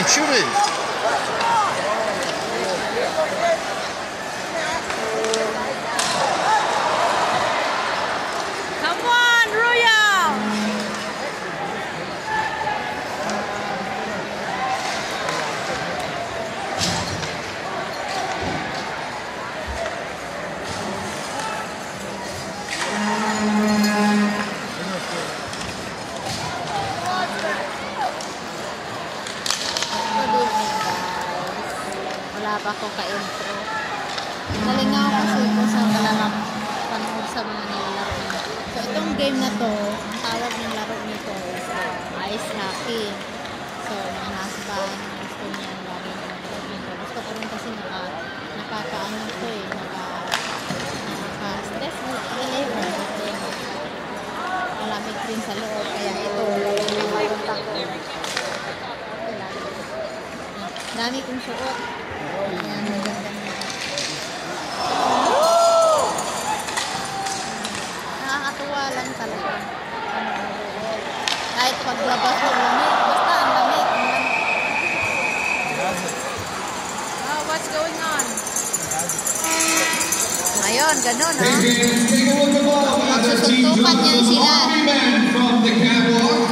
shooting. Come on, Royal! Wala pa ako ka-intro. Nalingaw kasi ko sa panood sa mga nilalaro niya. So, itong game na to, ang tawag ng laro nito is ice hockey. So, my husband, gusto niya lagi ng nito. Gusto ko rin kasi nakakaano to eh, naka-stress reliever. Malamig rin sa loob, kaya ito, nakapunta ko. Dami kong suot. Ayan, maganda niya. Nakakatuwa lang talaga. Kahit paglabas ko, lamig. Basta ang lamig. Oh, what's going on? Ayun, ganun, ha? Magsusuntukan yan sila.